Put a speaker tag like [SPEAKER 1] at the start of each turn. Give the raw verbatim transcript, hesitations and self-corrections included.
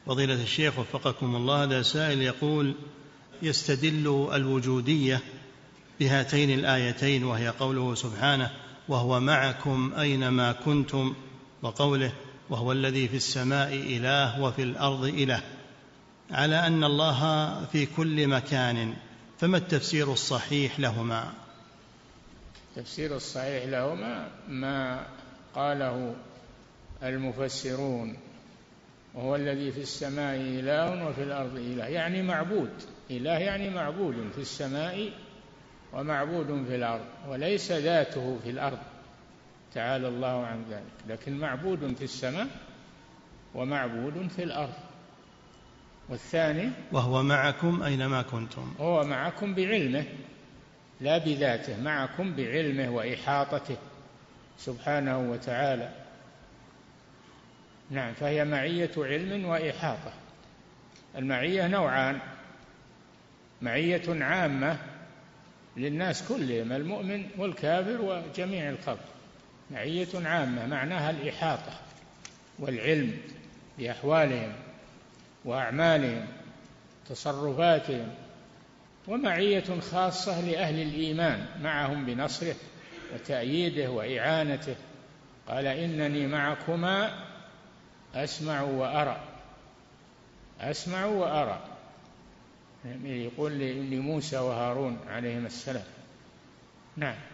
[SPEAKER 1] فضيلة الشيخ وفقكم الله، هذا سائل يقول: يستدل الوجودية بهاتين الآيتين، وهي قوله سبحانه: وهو معكم أينما كنتم، وقوله: وهو الذي في السماء إله وفي الأرض إله، على أن الله في كل مكان، فما التفسير الصحيح لهما؟
[SPEAKER 2] التفسير الصحيح لهما ما قاله المفسرون: وهو الذي في السماء إله وفي الأرض إله، يعني معبود. إله يعني معبود في السماء ومعبود في الأرض، وليس ذاته في الأرض تعالى الله عن ذلك، لكن معبود في السماء ومعبود في الأرض. والثاني:
[SPEAKER 1] وهو معكم أينما كنتم،
[SPEAKER 2] هو معكم بعلمه لا بذاته، معكم بعلمه وإحاطته سبحانه وتعالى. نعم، فهي معية علم وإحاطة. المعية نوعان: معية عامة للناس كلهم، المؤمن والكافر وجميع الخلق، معية عامة معناها الإحاطة والعلم بأحوالهم وأعمالهم تصرفاتهم. ومعية خاصة لأهل الإيمان، معهم بنصره وتأييده وإعانته. قال: إنني معكما أسمع وأرى، أسمع وأرى، يقول لموسى وهارون عليهما السلام. نعم.